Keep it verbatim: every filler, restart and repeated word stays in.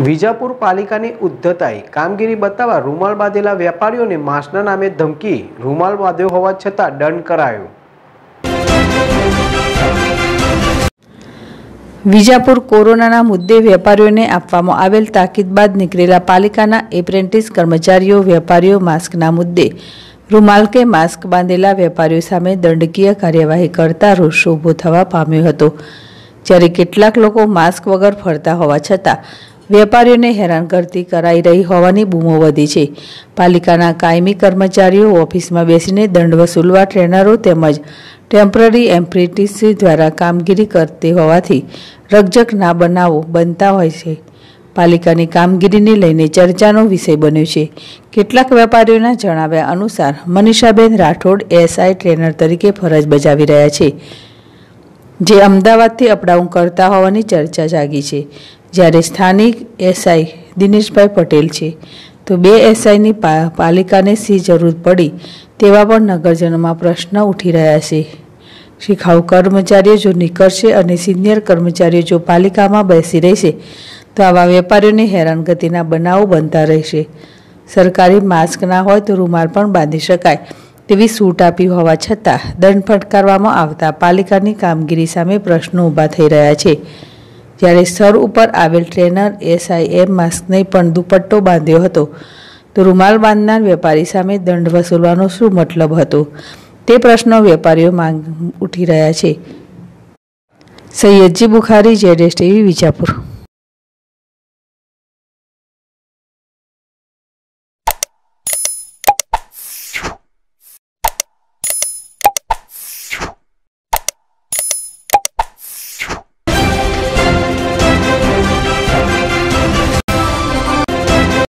વિજાપુર પાલિકાની ઉદ્ધતાઈ કામગીરી બતાવવા રૂમાલ બાંધેલા વેપારીઓને માસ્કના નામે ધમકી। રૂમાલ બાંધ્યો હોવા છતાં દંડ કરાયો। વિજાપુર કોરોનાના મુદ્દે વેપારીઓને આપવામાં આવેલ તાકીદ બાદ નીકળેલા પાલિકાના એપ્રેન્ટિસ કર્મચારીઓ વેપારીઓ માસ્કના મુદ્દે રૂમાલ કે માસ્ક બાંધેલા વેપારીઓ સામે દંડકીય કાર્યવાહી કરતા રોષ ઊભો થવા પામ્યો હતો। જ્યારે કેટલાક લોકો માસ્ક વગર ફરતા હોવા છતાં વેપારીઓને હેરાનગતિ કરાઈ રહી હોવાની બૂમો વધી છે। પાલિકાના કાયમી કર્મચારીઓ ઓફિસમાં બેસીને દંડ વસૂલવા ટ્રેનરો તેમજ ટેમ્પરરી એપ્રેન્ટિસ દ્વારા કામગીરી કરતી હોવાથી રકઝક બનાવો બનતા હોય છે। પાલિકાની કામગીરીને લઈને ચર્ચાનો વિષય બન્યો છે। કેટલાક વેપારીઓના જણાવ્યા અનુસાર મનીષાબેન રાઠોડ એસઆઈ ટ્રેનર તરીકે ફરજ બજાવી રહ્યા છે, જે અમદાવાદથી અપડાઉન કરતા હોવાની ચર્ચા જાગી છે। જ્યારે સ્થાનિક એસઆઈ દિનેશભાઈ પટેલ છે, તો બે એસઆઈની પાલિકાને શી જરૂર પડી તેવા પણ નગરજનોમાં પ્રશ્ન ઉઠી રહ્યા છે। શિખાઉ કર્મચારીઓ જો નીકળશે અને સિનિયર કર્મચારીઓ જો પાલિકામાં બેસી રહેશે તો આવા વેપારીઓને હેરાનગતિના બનાવો બનતા રહેશે। સરકારી માસ્ક ના હોય તો રૂમાલ પણ બાંધી શકાય તેવી છૂટ આપી હોવા છતાં દંડ ફટકારવામાં આવતા પાલિકાની કામગીરી સામે પ્રશ્નો ઊભા થઈ રહ્યા છે। જ્યારે સર ઉપર આવેલ ટ્રેનર એસઆઈએ માસ્કને પણ દુપટ્ટો બાંધ્યો હતો તો રૂમાલ બાંધનાર વેપારી સામે દંડ વસૂલવાનો શું મતલબ હતો તે પ્રશ્નો વેપારીઓ માંગ ઉઠી રહ્યા છે। સૈયદજી બુખારી, જેડેશ ટીવી, વિજાપુર।